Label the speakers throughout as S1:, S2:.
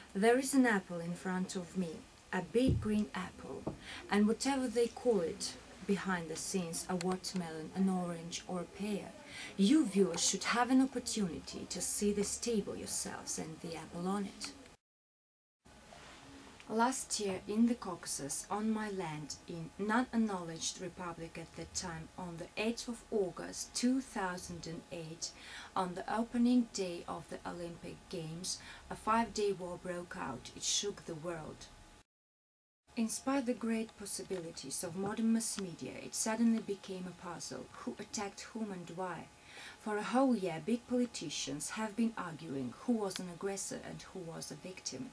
S1: There is an apple in front of me, a big green apple, and whatever they call it, behind the scenes, a watermelon, an orange or a pear. You viewers should have an opportunity to see this table yourselves and the apple on it. Last year in the Caucasus, on my land, in non-acknowledged republic at that time, on the 8th of August 2008, on the opening day of the Olympic Games, a 5-day war broke out. It shook the world. In spite of the great possibilities of modern mass media, it suddenly became a puzzle. Who attacked whom and why? For a whole year, big politicians have been arguing who was an aggressor and who was a victim.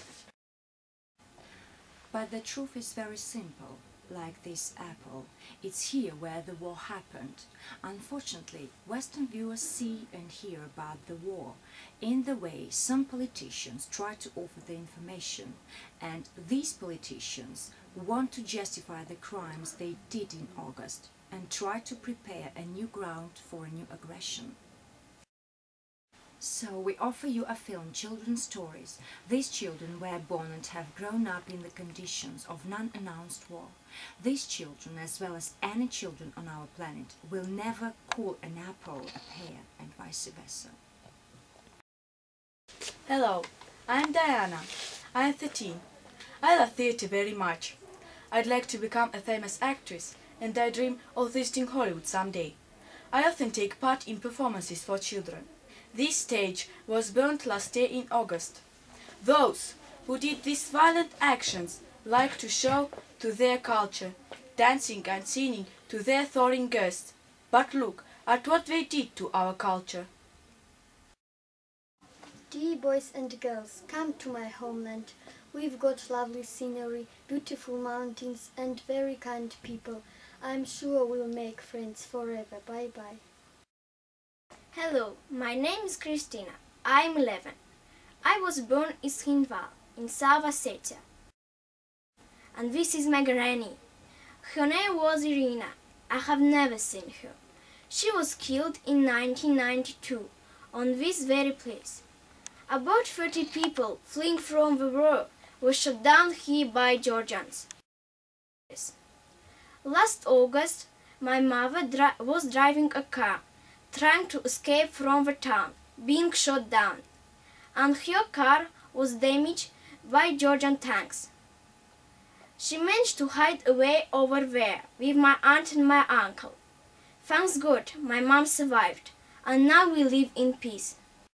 S1: But the truth is very simple, like this apple. It's here where the war happened. Unfortunately, Western viewers see and hear about the war in the way some politicians try to offer the information, and these politicians want to justify the crimes they did in August and try to prepare a new ground for a new aggression. So we offer you a film, children's stories. These children were born and have grown up in the conditions of non-announced war. These children, as well as any children on our planet, will never call an apple a pear and vice versa.
S2: Hello, I'm Diana. I'm 13. I love theatre very much. I'd like to become a famous actress, and I dream of visiting Hollywood someday. I often take part in performances for children. This stage was burnt last year in August. Those who did these violent actions like to show to their culture, dancing and singing to their soaring guests. But look at what they did to our culture.
S3: Dear boys and girls, come to my homeland. We've got lovely scenery, beautiful mountains and very kind people. I'm sure we'll make friends forever. Bye-bye.
S4: Hello, my name is Christina. I'm 11. I was born in Tskhinval, in South Ossetia. And this is my granny. Her name was Irina. I have never seen her. She was killed in 1992 on this very place. About 30 people fleeing from the war were shot down here by Georgians. Last August, my mother was driving a car, trying to escape from the town, being shot down, and her car was damaged by Georgian tanks. She managed to hide away over there with my aunt and my uncle. Thanks God, my mom survived, and now we live in peace.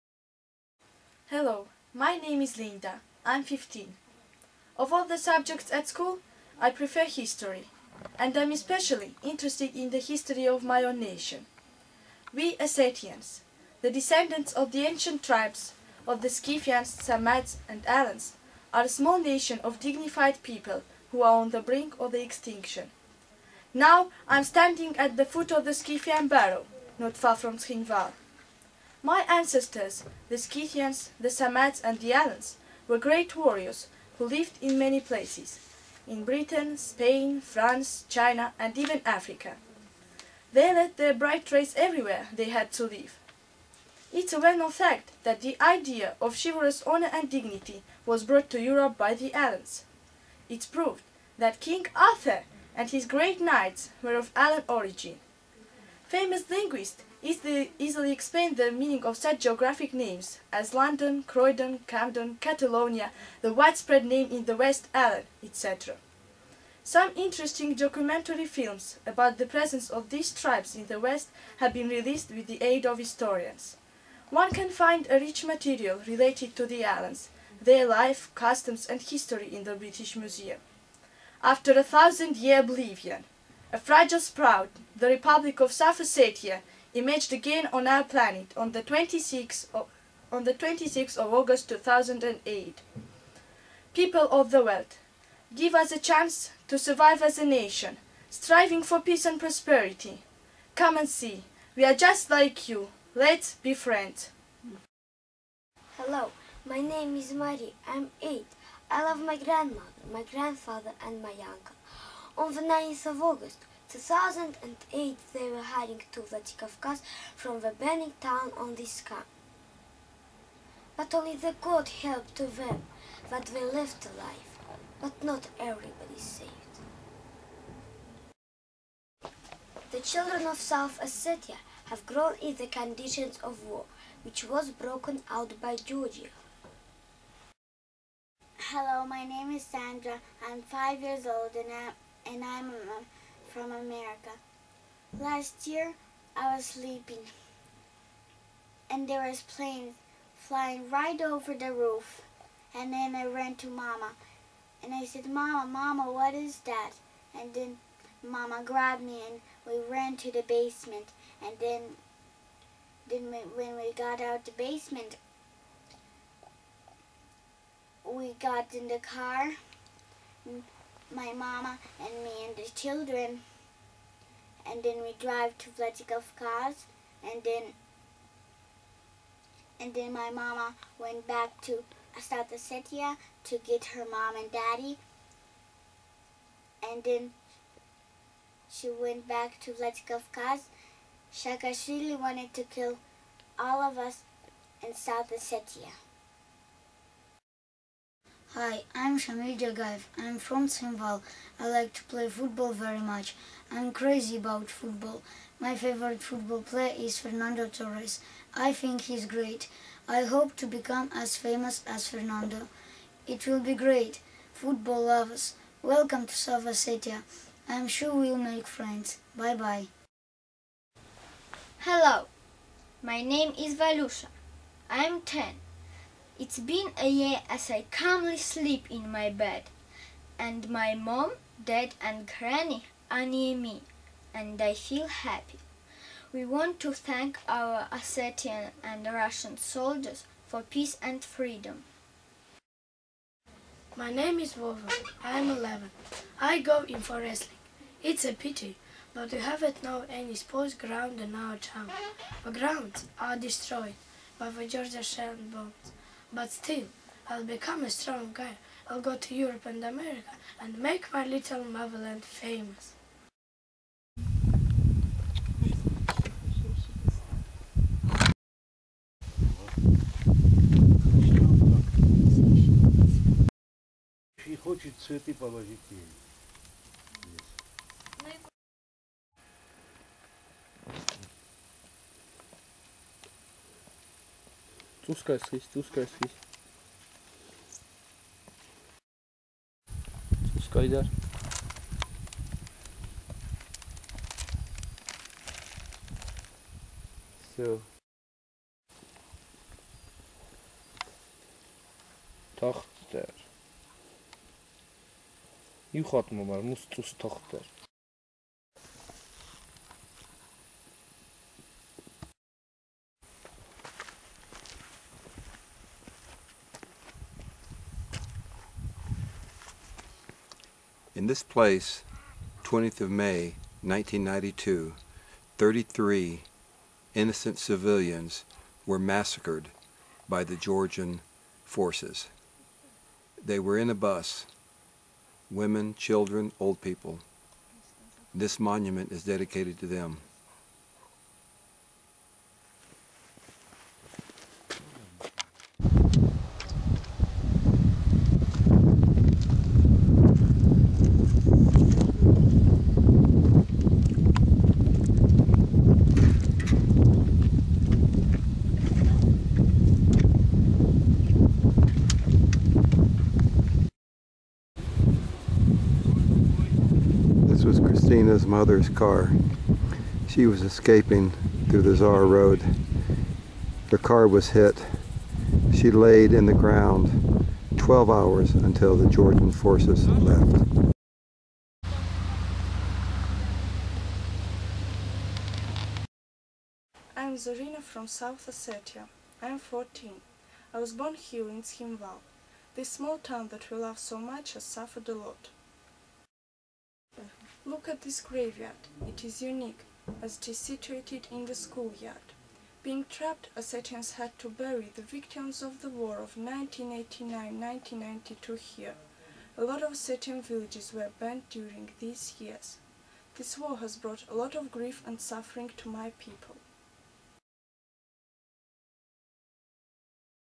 S2: Hello, my name is Linda. I'm 15. Of all the subjects at school, I prefer history, and I'm especially interested in the history of my own nation. We Ossetians, the descendants of the ancient tribes of the Scythians, Sarmats and Alans, are a small nation of dignified people who are on the brink of the extinction. Now I'm standing at the foot of the Scythian barrow, not far from Tskhinval. My ancestors, the Scythians, the Sarmats and the Alans, were great warriors who lived in many places, in Britain, Spain, France, China and even Africa. They led their bright race everywhere they had to live. It's a well-known fact that the idea of chivalrous honor and dignity was brought to Europe by the Alans. It's proved that King Arthur and his great knights were of Alan origin. Famous linguists easily explain the meaning of such geographic names as London, Croydon, Camden, Catalonia, the widespread name in the West Alan, etc. Some interesting documentary films about the presence of these tribes in the West have been released with the aid of historians. One can find a rich material related to the Alans, their life, customs and history in the British Museum. After 1,000-year oblivion, a fragile sprout, the Republic of South Ossetia, emerged again on our planet on the 26th of August 2008. People of the world, give us a chance to survive as a nation, striving for peace and prosperity. Come and see, we are just like you. Let's be friends.
S3: Hello, my name is Marie. I'm 8. I love my grandmother, my grandfather and my uncle. On the 9th of August 2008, they were heading to Vladikavkaz from the burning town on this camp. but only the God helped to them that were left alive, but not everybody saved. The children of South Ossetia have grown in the conditions of war, which was broken out by Georgia.
S5: Hello, my name is Sandra. I'm 5 years old and I'm from America. Last year I was sleeping and there was planes flying right over the roof, and then I ran to Mama and I said, Mama, what is that? And then Mama grabbed me and we ran to the basement, and then when we got out the basement, we got in the car, my mama and me and the children, and then we drive to Vladikavkaz, and then my mama went back to South Ossetia to get her mom and daddy, and then she went back to Vladikavkaz. Saakashvili wanted to kill all of us in South Ossetia.
S6: Hi, I'm Shamil Jagaev. I'm from Tskhinval. I like to play football very much. I'm crazy about football. My favorite football player is Fernando Torres. I think he's great. I hope to become as famous as Fernando. It will be great. Football lovers, welcome to South Ossetia. I'm sure we'll make friends. Bye-bye.
S4: Hello, my name is Valusha. I'm 10. It's been a year as I calmly sleep in my bed, and my mom, dad and granny are near me, and I feel happy. We want to thank our Ossetian and Russian soldiers for peace and freedom.
S7: My name is Vova. I'm 11. I go in for wrestling. It's a pity, but we haven't now any sports ground in our town. The grounds are destroyed by the Georgian shell bombs. But still, I'll become a strong guy. I'll go to Europe and America and make my little motherland famous.
S8: И хочет цветы положить ей.
S9: Тускай слизь. Tускaylar. Все. Toxtlar. Yuxatma var, muz toxtlar.
S10: In this place, 20th of May, 1992, 33 innocent civilians were massacred by the Georgian forces. They were in a bus, women, children, old people. This monument is dedicated to them. This was Christina's mother's car. She was escaping through the Tsar Road. The car was hit. She laid in the ground 12 hours until the Georgian forces left.
S2: I'm Zorina from South Ossetia. I'm 14. I was born here in Tskhinval. This small town that we love so much has suffered a lot. Look at this graveyard. It is unique, as it is situated in the schoolyard. Being trapped, Ossetians had to bury the victims of the war of 1989-1992 here. A lot of Ossetian villages were burnt during these years. This war has brought a lot of grief and suffering to my people.